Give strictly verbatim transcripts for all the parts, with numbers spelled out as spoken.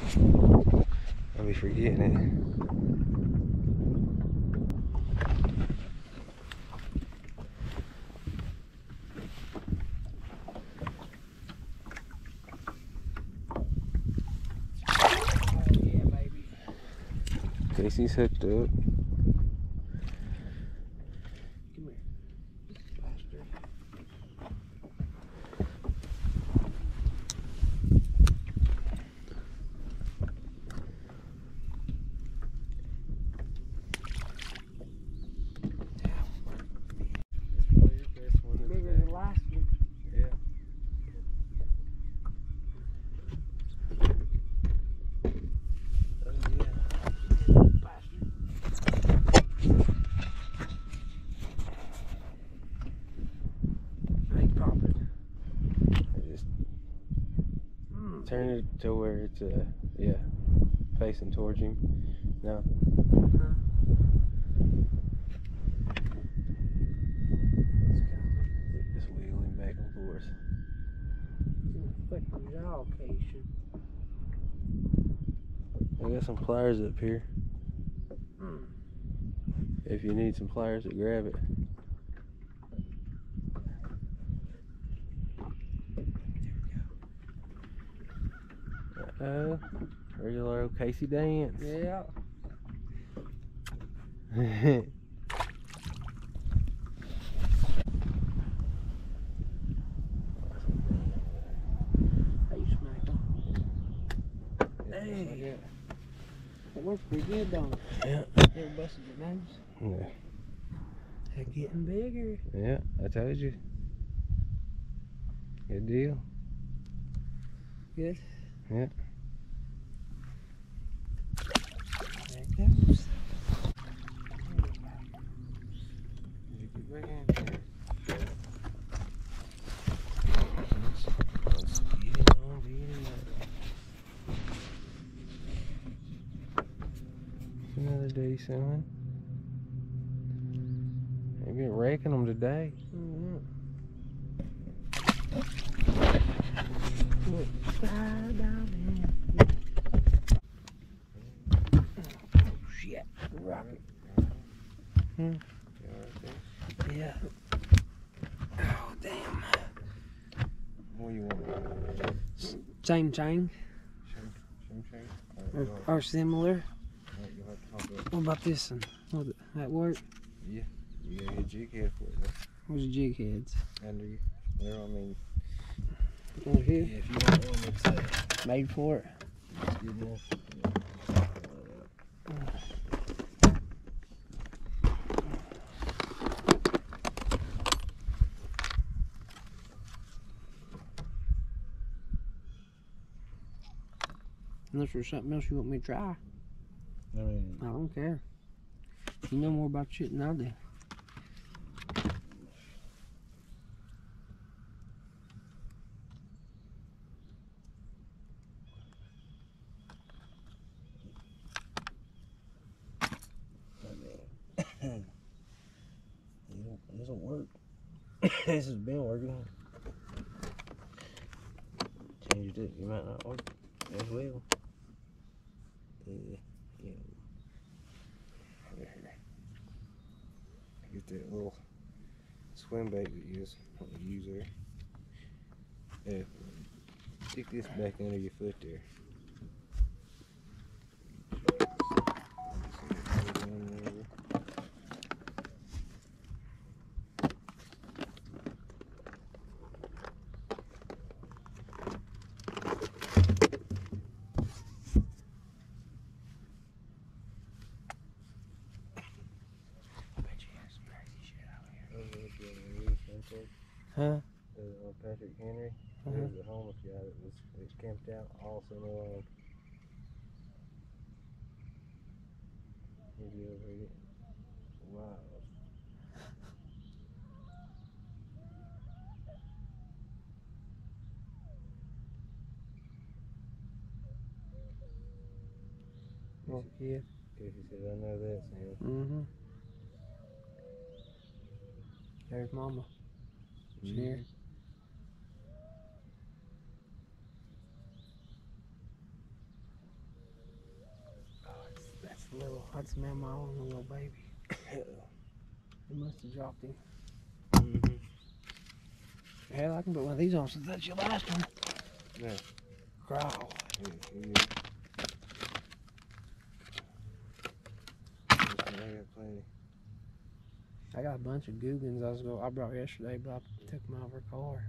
I'll be forgetting it. Yeah, baby. Casey's hooked up. Come here. Bastard. That's probably your best one of the Bigger day. than the last one. Yeah. Oh yeah. Bastard. Hey, pop it. I just Mm. turn it to where it's uh yeah facing towards him. No. Huh? Just wiggling back and forth. Fucking jaw location. I got some pliers up here. Mm. If you need some pliers to grab it. Uh, regular old Casey dance. Yeah. Hey, smack him. Hey. That works pretty good, don't it? Yeah. Ever busted your nose? Yeah. They're getting bigger. Yeah, I told you. Good deal. Good. Yeah. There it goes. Get back in here. Let's, let's get it on video. Another decent one. You've been wrecking them today. Mm-hmm. Look, slide down there. Oh, shit. Rocket. Hmm. Yeah. Oh, damn. What do you want? Same chain Same, same chain? or, or similar. Alright, you'll have to top it up. What about this one? Will that work? Yeah. You gotta get a jig head for it though. Where's the jig heads? Under you. There, I mean. Over here? Yeah, if you want one that's uh, Made for it. that's good enough. Unless there's something else you want me to try. I mean, I don't care. You know more about shit than I do. it doesn't work. This has been working. Changed it. You might not work as well. Uh, yeah. Get that little swim bait that you just want to use there. Yeah. Stick this back under your foot there. Huh? Uh, Patrick Henry, Uh-huh. he was a homeless guy that was, that was camped out all summer long. Have you ever heard it? Wow. Oh, yeah. Casey said, I know that sound. Mm-hmm. There's Mama. She's Mhm. here. I'd smell my own little baby. They must have dropped him. Mm-hmm. Hell, I can put one of these on since that's your last one. Yeah. Growl. Yeah, yeah. I got plenty. I got a bunch of Googans I was go I brought yesterday, but I took them out of her car.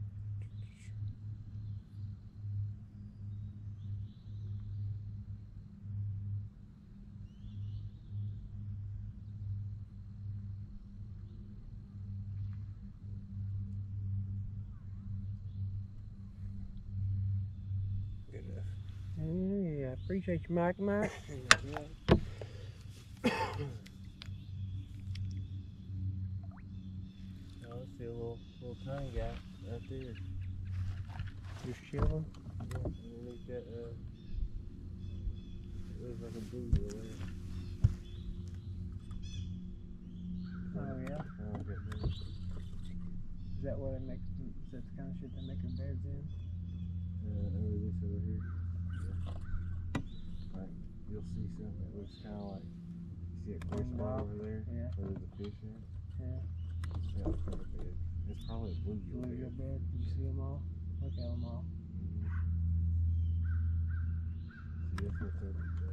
Good enough. Yeah, appreciate you, Mike, Mike. Oh, I see a little, little tiny guy right there. Just chilling. Yeah, underneath that, uh, it looks like a blue or whatever. Oh yeah. Oh, okay, maybe. Is that what they make? Is that the kind of shit they make their beds in? Uh, over this over here. Yeah. Like, you'll see something that looks kind of like, you see that clear Cleaned spot off. over there? Yeah. Where there's a fish in? Yeah. That's part of it. It's probably a bluegill Bluegill bed. bed. You see them all? Look at them all. Mm-hmm. See, that's what the, the